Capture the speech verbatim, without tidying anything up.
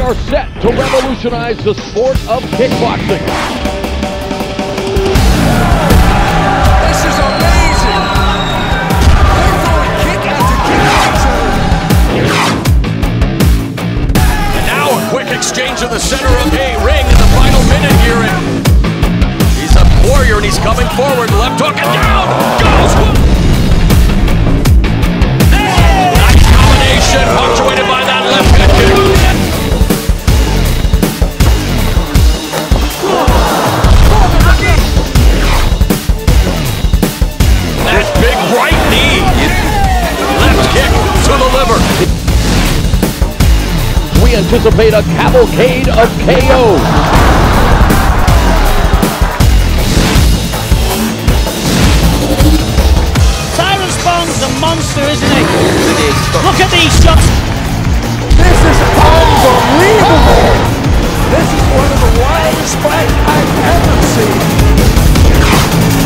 are set to revolutionize the sport of kickboxing. This is amazing! They're throwing kick after kick at each other. And now a quick exchange in the center of a ring in the final minute here. And he's a warrior and he's coming forward. Left hook and down goes. Nice combination, punctuated by that left kick. That big right knee. Left kick to the liver. We anticipate a cavalcade of K Os. Spong's a monster, isn't he? Look at these shots. This is unbelievable. This is one of the wildest fights I've ever seen.